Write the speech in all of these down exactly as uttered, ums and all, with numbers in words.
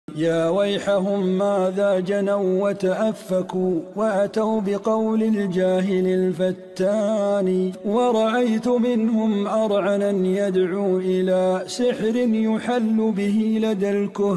يا ويحهم ماذا جنوا وتأفكوا وأتوا بقول الجاهل الفتان. ورأيت منهم أرعنا يدعو إلى سحر يحل به لدى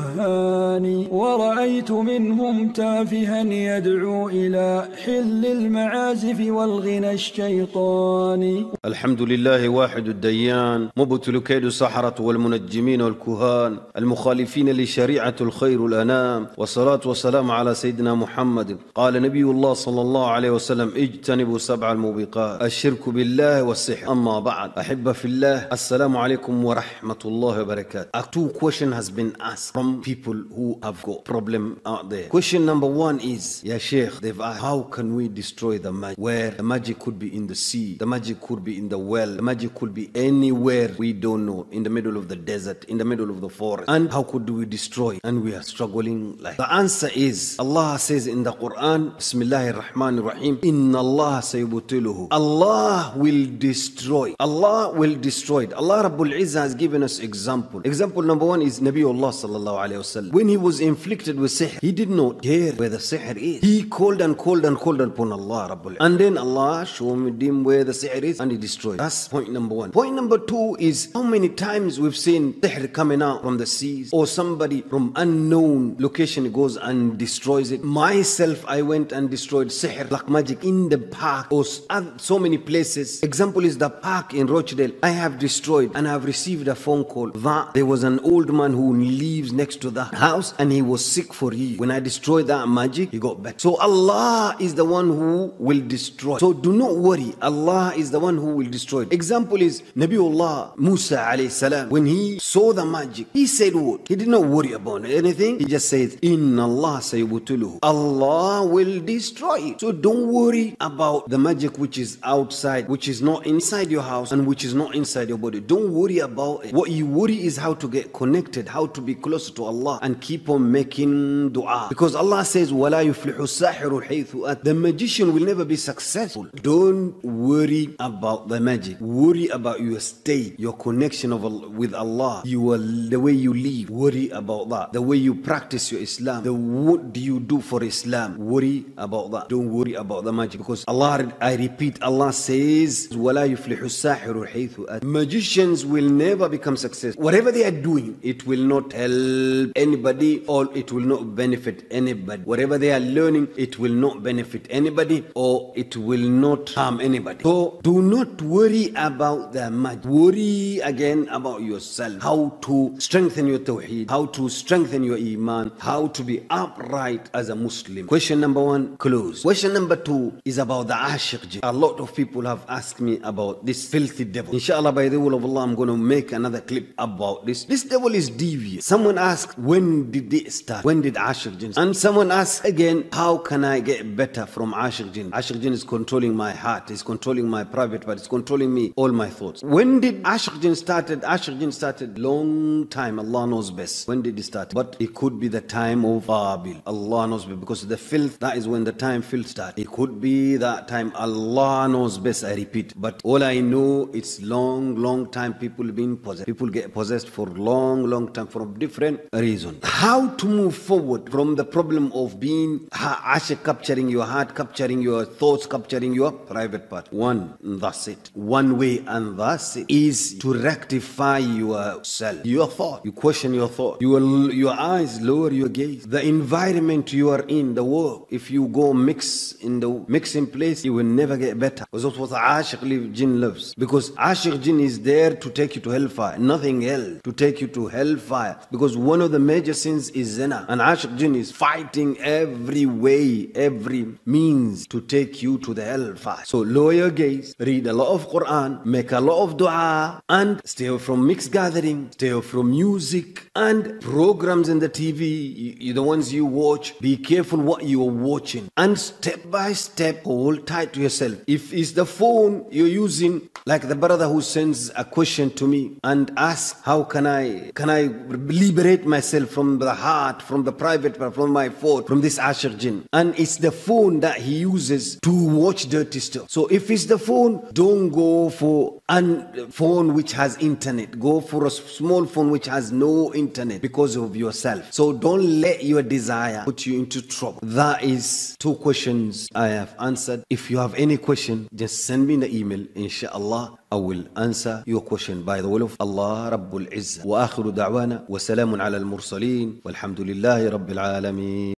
الكهان. ورأيت منهم تافها يدعو إلى حل المعازف والغنى الشيطاني. الحمد لله واحد الديان مبتل كيد السحرة والمنجمين والكهان المخالفين لشريعة الخير الأنام. والصلاة والسلام على سيدنا محمد. قال نبي الله صلى الله عليه وسلم اجتنبوا سبع الموبقات الشرك بالله والسحر. أما بعد أحب في الله السلام عليكم ورحمة الله وبركاته. A two question has been asked from people who have got problem out there. Question number one is, Ya Sheikh, they've asked, how can we destroy the magic? Where the magic could be in the sea, the magic could be in the well, the magic could be anywhere we don't know, in the middle of the desert, in the middle of the forest. And how could we destroy? And we are struggling like the answer is, Allah says in the Quran, Bismillahir Rahmanir Rahim, Inna Allah sayubtiluhu. Allah will destroy. Allah will destroy it. Allah Rabbul Izzah has given us example. Example number one is Nabiullah sallallahu alayhi wasallam. When he was inflicted with sihr, he did not care where the sihr is. He called and called and called upon Allah Rabbul Izzah. And then Allah showed him where the sihr is and he destroyed. That's point number one. Point number two is, how many times we've seen sihr coming out from the seas, or somebody from unknown location goes and destroys it. Myself, I went and destroyed sihr, black magic, in the park or so many places. Example is the park in Rochdale. I have destroyed, and I have received a phone call that there was an old man who lives next to the house and he was sick for years. When I destroyed that magic, he got better. So Allah is the one who will destroy. So do not worry. Allah is the one who will destroy. Example is Nabiullah Musa alayhi salam. When he saw the magic, he said what? He did not worry about anything. He just says, Inna Allah sayubtiluhu. Allah will destroy it. So don't worry about the magic which is outside, which is not inside your house and which is not inside your body. Don't worry about it. What you worry is how to get connected, how to be closer to Allah and keep on making dua. Because Allah says, وَلَا يُفْلِحُ السَّاحِرُ حَيْثُ أَتَى. The magician will never be successful. Don't worry about the magic. Worry about your state, your connection of, with Allah, your, the way you live. Worry about that. The way you practice your Islam. The what do you do for Islam? Worry about that. Don't worry about the magic. Because Allah, I repeat, Allah says, وَلَا يُفْلِحُ السَّاحِرُ حَيْثُ أَتَى. Magicians will never become successful. Whatever they are doing, it will not help anybody or it will not benefit anybody. Whatever they are learning, it will not benefit anybody or it will not harm anybody. So do not worry about the magic. Worry again about yourself. How to strengthen your tawheed, how to strengthen your iman, how to be upright as a Muslim. Question number one, close. Question number two is about the Ashiq jinn. A lot of people have asked me about this filthy devil. Inshallah, by the will of Allah, I'm going to make another clip about this. This devil is devious. Someone asked, when did it start? When did Ashiq jinn start? And someone asked again, how can I get better from Ashiq jinn? Ashiq jinn is controlling my heart, it's controlling my private part, it's controlling me, all my thoughts. When did Ashiq jinn started? Ashiq jinn started long time. Allah knows best. When did it start? But it could be the time of Babil. Allah knows best. Because the filth, that is when the time filth started. It could be that time. Allah knows best, I repeat. But all I know, it's long, long time people being possessed. People get possessed for long, long time for different reasons. How to move forward from the problem of being Ashiq, capturing your heart, capturing your thoughts, capturing your private part? One, that's it. One way, and that's it, is to rectify yourself, your thought. You question your thought. Your, your eyes lower your gaze. The environment you are in, the work. If you go mix in the mixing place, you will never get better. Because that's what Ashiq jinn loves. Because Ashiq jinn is there to take you to hellfire, nothing else. To take you to hellfire. Because one of the major sins is zina. And Ashiq jinn is fighting every way, every means to take you to the hellfire. So lower your gaze, read a lot of Quran, make a lot of dua, and stay away from mixed gathering, stay away from music and programs in the T V, you, the ones you watch. Be careful what you are watching. And step by step, hold tight to yourself. If it's the phone you're using, like the brother who sends a question to me and asks, how can I, can I liberate myself from the heart, from the private part, from my thought, from this Ashiq jinn? And it's the phone that he uses to watch dirty stuff. So if it's the phone, don't go for a phone which has internet. Go for a small phone which has no internet, because of your yourself. So don't let your desire put you into trouble. That is two questions I have answered. If you have any question, just send me the email. Inshallah, I will answer your question by the will of Allah Rabbul Izzah. Wa akhiru da'wana wa salamun ala al-mursaleen walhamdulillahi rabbil alameen.